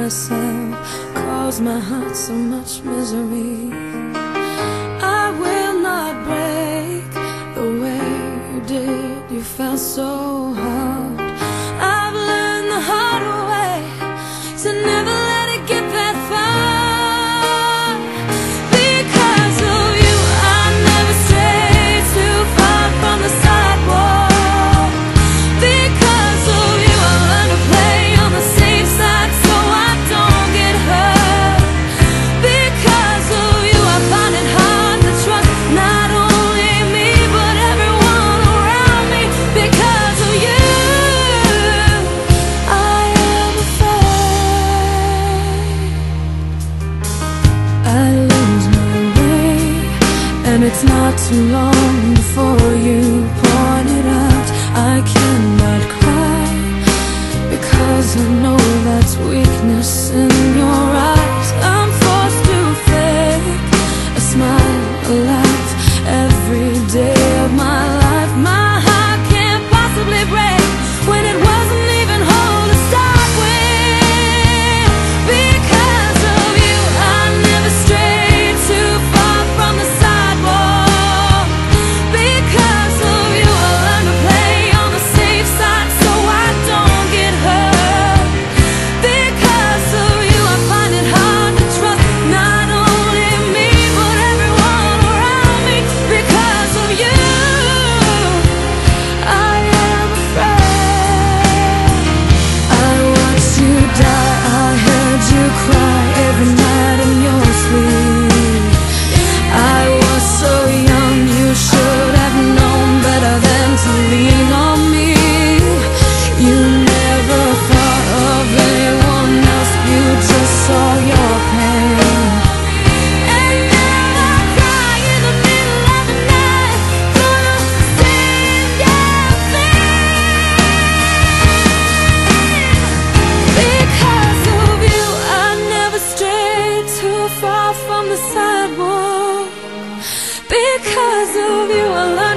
myself, caused my heart so much misery. I will not break the way you did. You felt so hard. I've learned the hard way to never let it get that far. Because of you, I never strayed too far from the sidewalk. Because of you, I learned to play on the safe side so I don't get hurt. Because of you, I find it hard to trust not only me but everyone around me. Because of you, I am afraid I lose my way, and it's not too long before you point it out. I cannot cry because I know that's weakness in your eyes. I'm forced to fake a smile, a laugh every day of my life. My heart can't possibly break when it wasn't even whole to start with. Because of you, I never strayed too far from the sidewalk. Because of you, I learned to play on the safe side so I don't get hurt. Because of you, I find it hard to trust not only me but everyone around me. Because of you, I am afraid. I watched you die, I heard you cry every night in your sleep. I was so young, you should have known better than to lean on me. You never thought of anyone else, you just saw your pain. And now I cry in the middle of the night, gonna sing your theme. Because of you, I never strayed too far from the sidewalk. Because of you, I learned